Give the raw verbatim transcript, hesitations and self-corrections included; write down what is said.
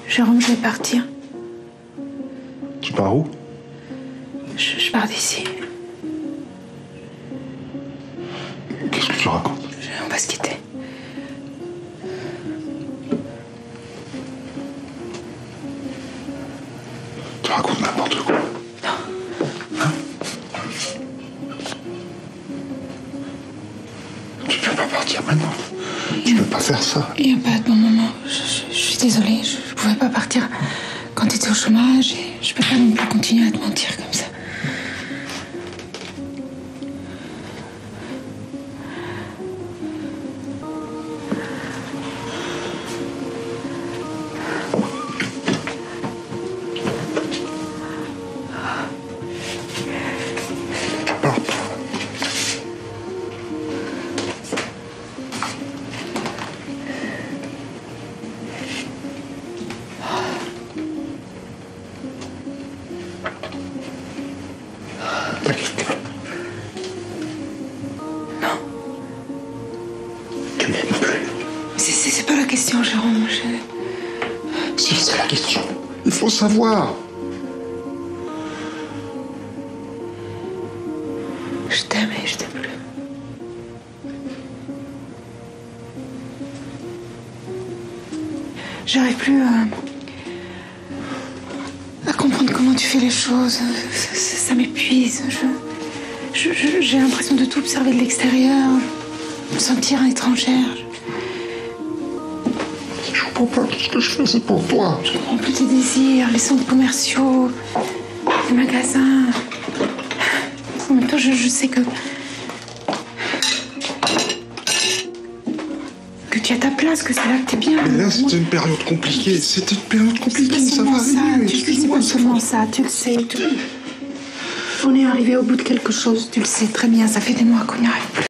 Jérôme, je vais partir. Tu pars où? Je, je pars d'ici. Qu'est-ce que tu racontes? On va se quitter. Tu racontes n'importe quoi. Non. Hein? Tu peux pas partir maintenant. Tu peux pas faire ça. Il n'y a pas de bon moment. Je, je- je suis désolée, je, je pouvais pas partir quand tu étais au chômage et je peux pas non plus continuer à te mentir comme ça. Pars pas. Non. Tu m'aimes plus. C'est- C'est c'est pas la question, Jérôme. Je... Si, c'est la question. Il faut savoir. Je t'aime et je t'aime plus. J'arrive plus à... à comprendre comment tu fais les choses. Ça, ça- ça m'épuise. Je... je- je- j'ai l'impression de tout observer de l'extérieur. Me sentir étrangère. Je comprends pas tout ce que je fais, c'est pour toi. Je comprends plus tes désirs, les centres commerciaux, les magasins. En même temps, je, je sais que... que tu as ta place, que c'est là que t'es bien. Mais là, Moi- c'était une période compliquée. C'était une période compliquée, C'est ça pas va seulement ça, arriver. tu le sais, c'est Excuse-moi, pas ça seulement va. ça, tu le sais. tu- On est arrivé au bout de quelque chose, tu le sais très bien, ça fait des mois qu'on n'y arrive plus.